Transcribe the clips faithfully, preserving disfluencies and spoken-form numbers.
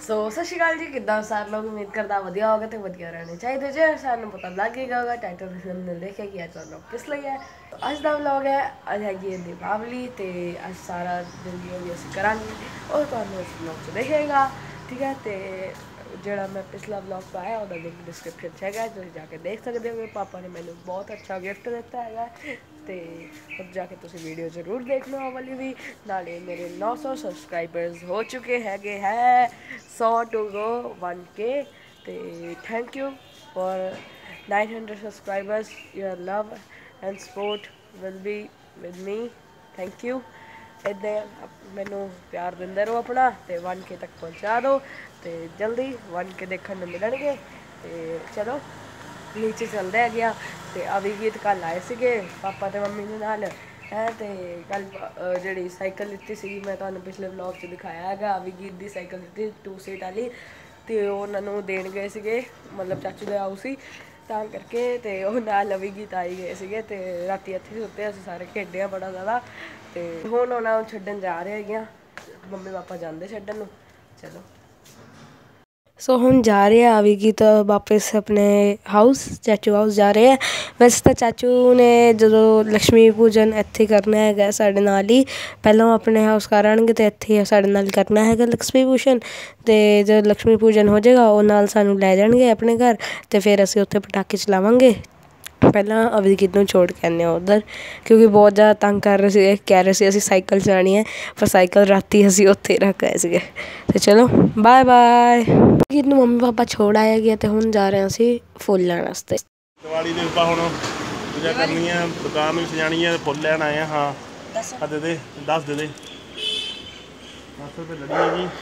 सो सत श्री अकाल जी, किदा सारे लोग उम्मीद करता वधिया होगा तो वधिया रहने चाहिए जे सानू पता लग ही गया होगा टाइटल ने देखिया कि अज तुहानू किस लिए है। तो अज का व्लॉग है, अज हैगी दीपावली तो अज सारा दिन जो भी असीं करांगे वो तुहानू इस व्लॉग च दिखेगा। ठीक है, तो जोड़ा मैं पिछला व्लॉग पाया वह लिंक डिस्क्रिप्शन है, जो जाके देख सकते हो। पापा ने मैंने बहुत अच्छा गिफ्ट दिता है तो अब जाके तुम वीडियो जरूर देखना वो वाली भी। नाले मेरे नौ सौ सबसक्राइबर्स हो चुके हैगे है, सौ टू गो वन के। तो thank you for nine hundred subscribers, your love and support will be with me. Thank you, इदा मैनू प्यार देंदे रहो अपना, तो वन के तक पहुँचा दो, तो जल्दी वन के देखने मिलणगे। तो चलो नीचे चलते है। तो अभी गीत कल आए थे पापा तो मम्मी के नाल है, तो कल जी साइकिल लीती सी मैं तुम्हें पिछले व्लॉग च दिखाया है। अभी गीत की साइकिल लीती टू सीट वाली, तो उन्होंने देन गए थे, मतलब चाचू दे हाउस ही तां करके। तो नाल अभी गीत आई गए थे, तो राती इत्थे सुते असीं सारे खेडे बड़ा ज़्यादा। तो हुण उन्होंने छड्डन जा रहे हैं, मम्मी पापा जाते छड्डन। चलो सो so, हम जा रहे हैं अभी की तो वापस अपने हाउस चाचू हाउस जा रहे हैं। वैसे तो चाचू ने जो लक्ष्मी पूजन इत्थे करना है साढ़े नाल ही, पहलों अपने हाउस करांगे तो इत्थे साढ़े नाल करना है लक्ष्मी पूजन। तो जो लक्ष्मी पूजन हो जाएगा वो नाल सानू लै जाएंगे अपने घर, तो फिर असीं उत्थे पटाखे चलावांगे। पहला अभी गीत नूं छोड़ के आने उधर, क्योंकि बहुत ज़्यादा तंग कर रहे थे, कह रहे थे असीं साइकिल चलानी है, पर साइकिल राती असीं उत्थे रख आए थे। तो चलो बाय बाय। गीत नूं मम्मी पापा छोड़ आए गए, तो हुण जा रहे हैं असीं फुल लैण वास्ते। दिवाली दे उप्पर हुण पूजा करनी है, दुकान भी सजानी है, फुल लैण आए हैं। हाँ आ दे दे दस दे दे दस रुपये लड़ी है जी।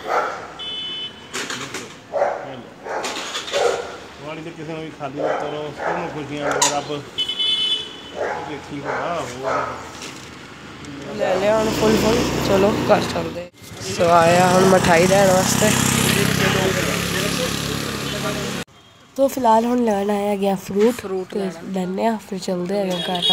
दिवाली तो किसी भी खाली मत करो, सबनूं खुशियां रब देखी होगा हो ले लिया हम फुल फुल। चलो घर चलते। सो आया हम मिठाई लैण वास्ते, तो फिलहाल हम लैन आया गया फ्रूट फ्रूट लैने फिर चलते हैं घर।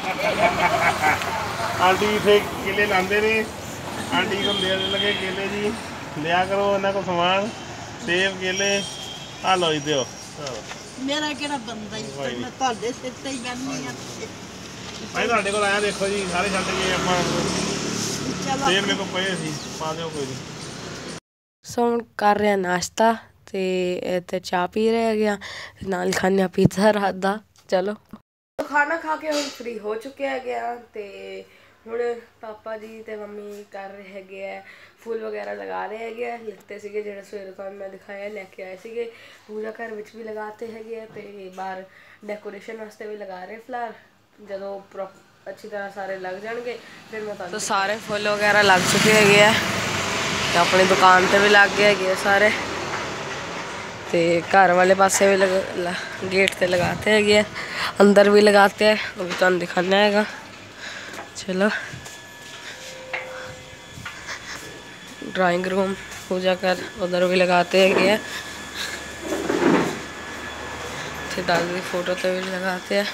आंटी इतने केले लाते ने, आंटी को देने लगे केले जी, लिया करो इन्हों को समान सेब केले आ लो जी दो। मेरा केड़ा बंदा ही मैं ਤੁਹਾਡੇ ਸਿਰ ਤੇ ਹੀ ਬੈਠੀ ਆ। भाई ਤੁਹਾਡੇ ਕੋਲ ਆਇਆ देखो जी, सारे छੱਡ गए ਆਪਾਂ सेब मेरे को पे सी पा दिओ कोई नहीं। सो हम कर रहे हैं नाश्ता, तो इतने चाह पी रहे हैं, नाल खाने पिज़्ज़ा रात का। चलो तो खाना खा के हम फ्री हो चुके हैं, तो हुण पापा जी तो मम्मी कर रहे है फुल वगैरह लगा रहे हैं, लिखते थे जो सवेरे तो मैं दिखाया लैके आए थे। पूजा घर में भी लगाते हैं, तो बाहर डेकोरेशन वास्ते भी लगा रहे फ्लावर। जो प्रो अच्छी तरह सारे लग जाएंगे फिर मैं तो सारे फुल वगैरह लग चुके हैं, तो अपनी दुकान पर भी लग गए है सारे, तो घर वाले पासे भी लग गेट पे लगाते हैं, अंदर भी लगाते हैं, अभी तुम दिखाना है। चलो ड्राइंग रूम पूजा कर उधर भी लगाते हैं, दादी की फोटो तो भी लगाते हैं,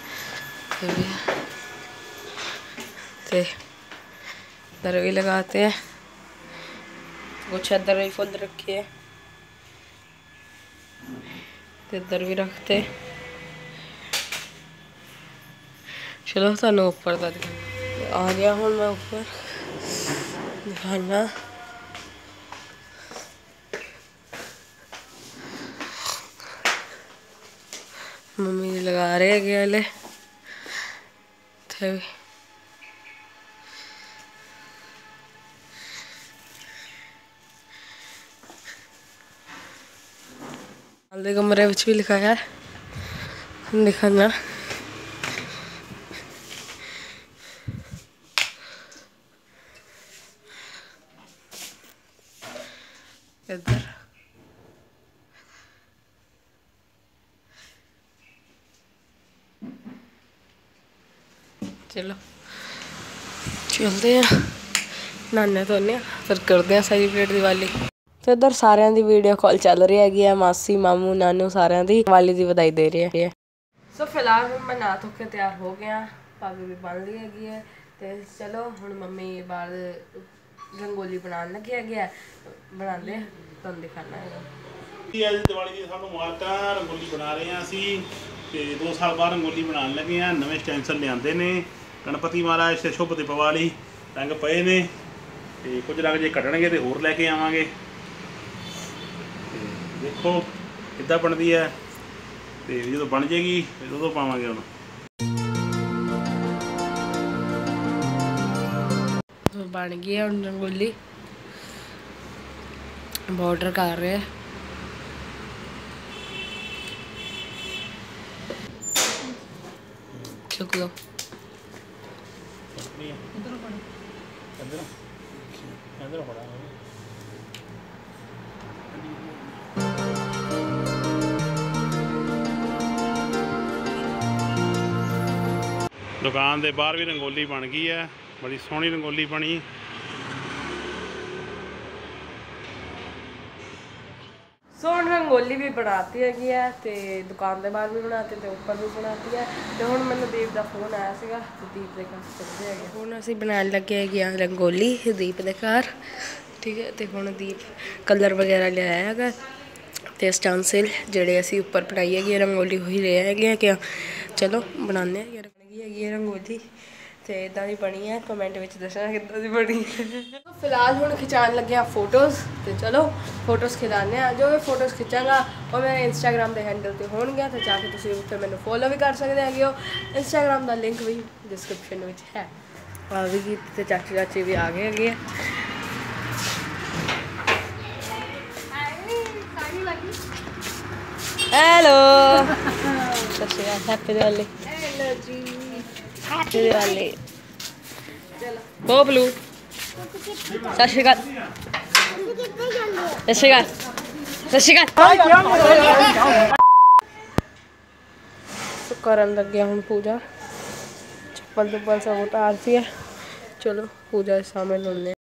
तो इधर भी लगाते हैं, कुछ इधर भी फुल रखे है, इधर भी रखते। चलो सानू ऊपर का आ गया हूँ मैं ऊपर दिखाना। मम्मी लगा रहे हैं गले थे, कमरे में भी लिखाया है दिखाना। इधर चलो चलते हैं, नहाने धोने फिर करते हैं सेलिब्रेट दिवाली। तो इधर सारे की वीडियो कॉल चल रही है, मासी मामू नानू सारे की दिवाली की बधाई दे रही है। सो फिलहाल हम मैं नहा धो के तैयार हो गया, पग भी बन ली हैगी है, तो चलो हुण मम्मी बाल रंगोली बनाने लगे गया बनाते तुम दिखाना है ਅੱਜ ਦੀਵਾਲੀ ਦੀ ਸਾਨੂੰ ਮੁਬਾਰਕਾਂ। ਰੰਗੋਲੀ ਬਣਾ ਰਹੇ ਹਾਂ ਅਸੀਂ ਤੇ ਦੋ ਸਾਲ ਬਾਅਦ ਰੰਗੋਲੀ ਬਣਾਉਣ ਲੱਗੇ ਆ। ਨਵੇਂ ਸਟੈਂਸਲ ਲਿਆਂਦੇ ਨੇ ਗਣਪਤੀ ਮਹਾਰਾਜ ਤੇ ਸ਼ੁਭ ਦੀਪਾਵਲੀ ਰੰਗ ਪਏ ਨੇ ਤੇ ਕੁਝ ਰੰਗ ਜੇ ਕੱਢਣਗੇ ਤੇ ਹੋਰ ਲੈ ਕੇ ਆਵਾਂਗੇ। ਤੇ ਦੇਖੋ ਕਿੱਦਾਂ ਬਣਦੀ ਹੈ ਤੇ ਜਦੋਂ ਬਣ ਜੇਗੀ ਫਿਰ ਉਦੋਂ ਪਾਵਾਂਗੇ ਹੁਣ। बन गई है रंगोली बॉर्डर कर रहे हैं चुक लो दुकान के बाहर भी रंगोली बन गई है। बड़ी सोहनी रंगोली बनी। सोहन रंगोली भी बनाती है तो दुकान के बाहर भी बनाती तो उपर भी बनाती है। तो हुण मैनूं दीप का फोन आया सीगा तो दीप के घर चलते हैं। हुण असीं बनान लगे है रंगोली दीप के घर। ठीक है तो हुण दीप कलर वगैरह लिया है तो स्टैंसिल जिहड़े असीं उपर बनाई है रंगोली वही ले है क्या। चलो बनाने है रंगोली तो इदा की बनी है। कमेंट में दसना कि बनी है। फिलहाल हुण खिचाण लगे हैं फोटोज़ तो चलो फोटोज़ खिचाने जो भी फोटोज़ खिंचागा वो मेरे इंस्टाग्राम के हैंडल पर होणगे तो जाके तुसीं उत्ते मैनूं फॉलो भी कर सकते हैं। इंस्टाग्राम का लिंक भी डिस्क्रिप्शन में है। आ भी गई तो चाची चाची भी आ गए है। हेलो सत श्री अकाल हैप्पी दिवाली। हेलो जी हैप्पी दिवाली। ओ ब्लू सत श्री अकाल सत श्री अकाल सत श्री अकाल। करन लगे हम पूजा चप्पल चप्पल सब उतारती है। चलो पूजा शामिल होने।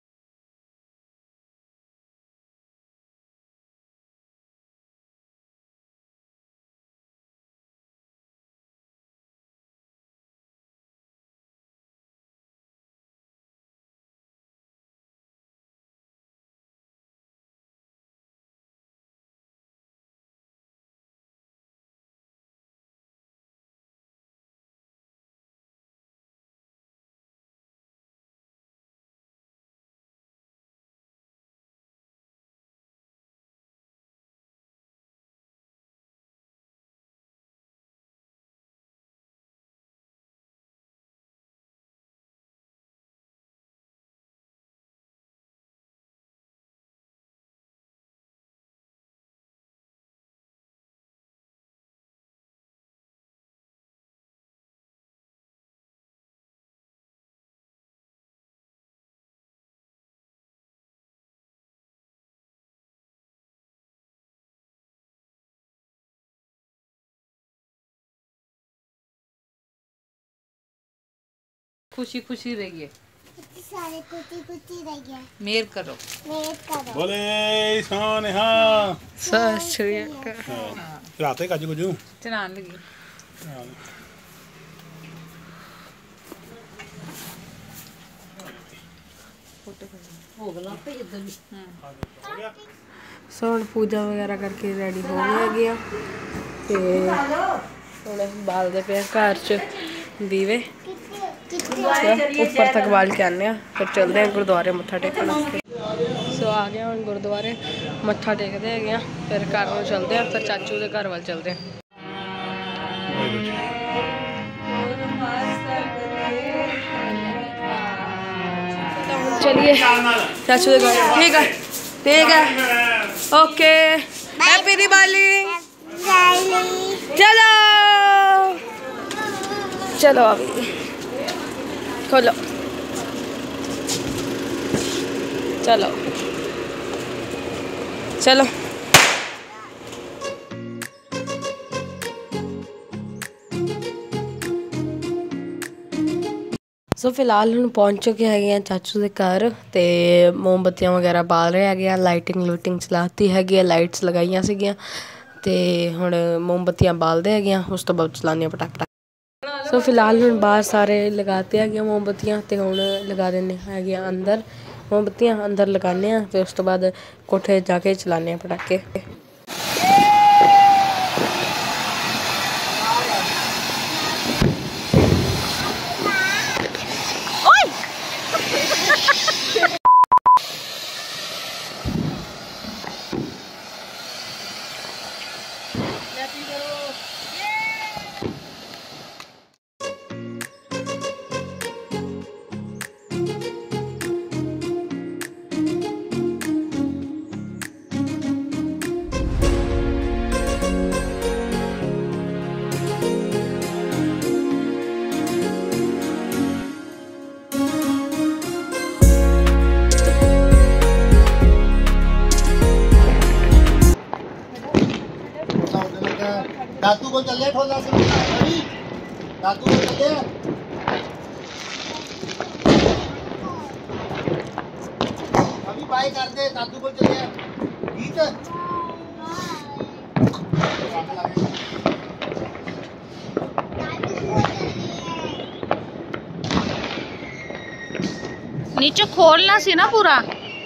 खुशी खुशी रहिए सारे कुटी कुटी रहिए। मेहर करो मेहर करो। बोले सोनिहा सत श्री अकाल। रात काजू कुजू चलान लगी सो हुण पूजा वगैरह करके रेडी हो गए तो हुण बालदे पे घर च दीवे ऊपर तक बाल के आने फिर चलते हैं गुरुद्वारे मत्था टेकना। सो आ गया हम गुरुद्वारे मत्था टेकते हैं फिर घर में चलते हैं फिर चाचू के घर वाल चलते हैं। चलिए चाचू के घर। ठीक है ठीक है ओके हैप्पी दिवाली। चलो चलो अभी खोलो चलो चलो। सो फिलहाल हम पहुँच चुके हैं चाचू के घर तो मोमबत्तियां वगैरह बाल रहे हैं। लाइटिंग लूटिंग चलाती है लाइट्स लगाई सीगियां तो हुण मोमबत्तियां बालते हैं उस तो बाद चलाने पटाखे। सो फिलहाल हम बाहर सारे लगाते हैं मोमबत्तियां तो हुण लगा देने हैं अंदर मोमबत्तियां अंदर लगाने हैं तो उस तो बाद कोठे जाके चलाने हैं पटाखे। दादू को चले ठोला से अभी दादू को चले अभी बाय कर दे दादू को चले ठीक है नीचे खोलना सी ना पूरा।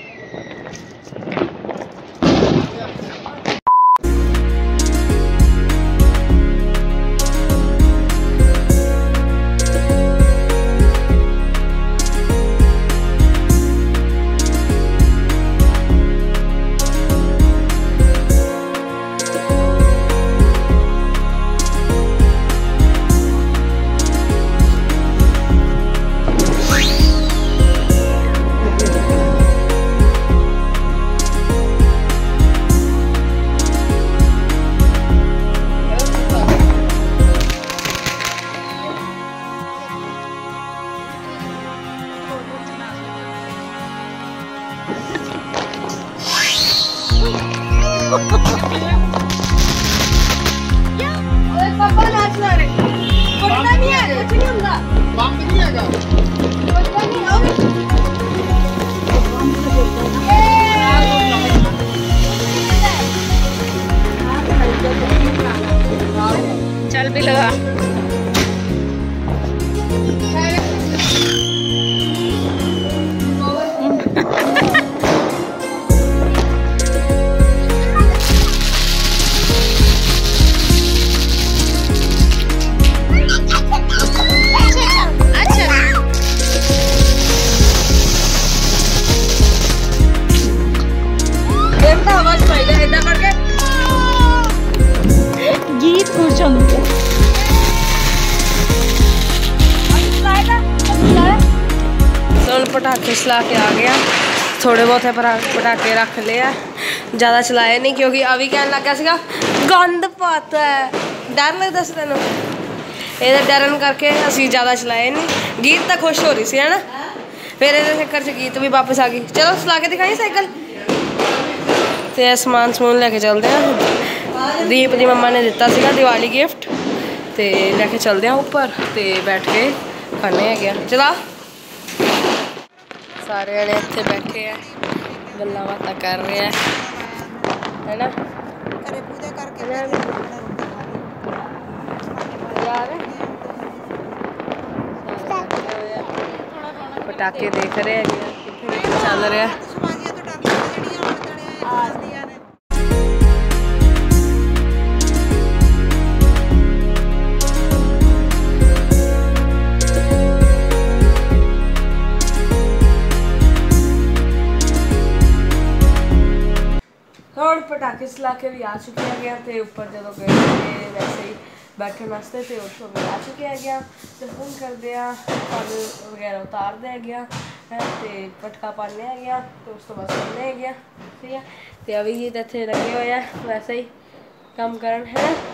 पापा नाच रहे कुछ नहीं है, कुछ नहीं होगा, बम नहीं आएगा कुछ नहीं होगा। चल भी लगा। गीत खुश होंगे। तो पटाखे चला के आ गया, थोड़े बहुत पटाखे रख लिया, ज़्यादा चलाए नहीं क्योंकि अभी कहने लग गया सीगा गंद पाता है, डर लगता सी तेन ये डरन करके असी ज़्यादा चलाए नहीं। गीत तो खुश हो रही सी है ना, फिर ये चक्कर च गीत भी वापस आ गई। चलो चला के दिखाई साइकिल तो समान समून लैके चलते हैं। दीप की मम्मा ने दिता सीगा दिवाली गिफ्ट तो लैके चलते हैं उपर तो बैठ के खाने है। चला सारे जने इतने बैठे हैं, गल्लां बातां कर रहे हैं, है ना। पटाखे देख रहे हैं कितने चल रहे हैं। और पटाखे चला के भी आ चुके हैं गया तो उपर जो गए थे वैसे ही बैठने वास्ते तो उत्थों भी आ चुके हैं गया तो हम करते हैं पग वगैरह उतारते हैं गया तो पटका पाने हैं गया तो उस तो बाद करने हैं गया ठीक है। तो अभी ये इतने लगे हुए हैं वैसे ही काम करन है।